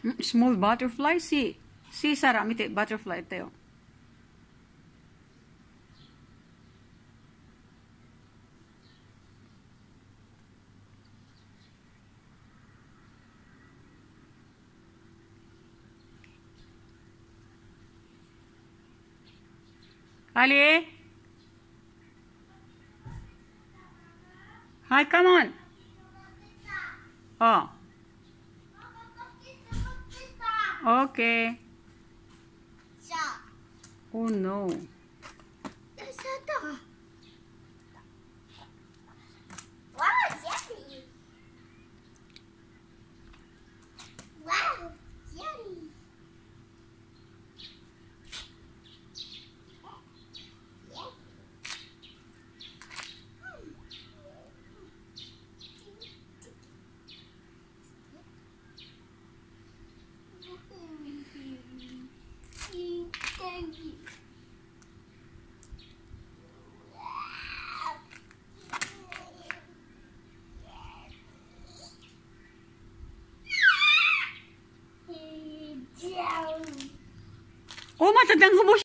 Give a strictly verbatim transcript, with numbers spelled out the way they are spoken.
Small butterfly? See. See, Sarah, mite, butterfly tayo. Ali? Hi, come on. Oh. Okay. Oh no. Oh, matandang hubo